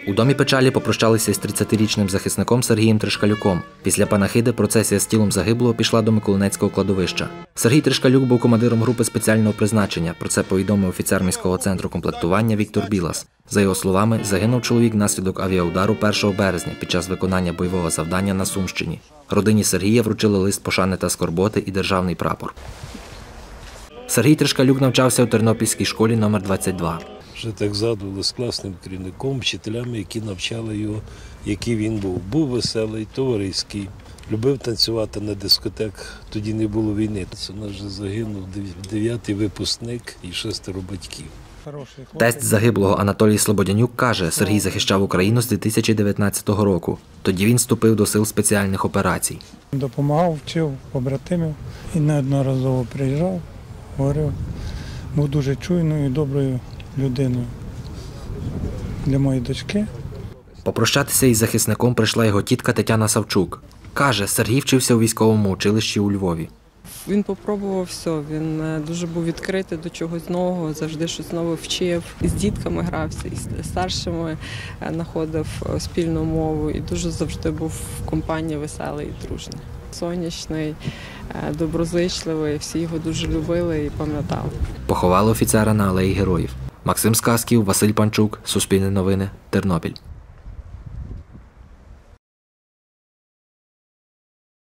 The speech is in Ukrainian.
У домі печалі попрощалися із 30-річним захисником Сергієм Тришкалюком. Після панахиди процесія з тілом загиблого пішла до Миколинецького кладовища. Сергій Тришкалюк був командиром групи спеціального призначення. Про це повідомив офіцер міського центру комплектування Віктор Білас. За його словами, загинув чоловік внаслідок авіаудару 1 березня під час виконання бойового завдання на Сумщині. Родині Сергія вручили лист пошани та скорботи і державний прапор. Сергій Тришкалюк навчався у Тернопільській школі номер 22. Вже так згадували з класним керівником, вчителями, які навчали його, який він був. Був веселий, товариський, любив танцювати на дискотеках, тоді не було війни. Це наш загинув 9-й випускник і 6 батьків. Тесть загиблого Анатолій Слободянюк каже, Сергій захищав Україну з 2019 року. Тоді він вступив до сил спеціальних операцій. Допомагав, вчив побратимів і неодноразово приїжджав, говорив. Був дуже чуйною і доброю людиною для моєї дочки. Попрощатися із захисником прийшла його тітка Тетяна Савчук. Каже, Сергій вчився у військовому училищі у Львові. Він попробував все, він дуже був відкритий до чогось нового, завжди щось нове вчив. І з дітками грався, і з старшими знаходив спільну мову, і дуже завжди був в компанії веселий і дружний. Сонячний, доброзичливий, всі його дуже любили і пам'ятали. Поховали офіцера на Алеї Героїв. Максим Сказків, Василь Панчук, Суспільне новини, Тернопіль.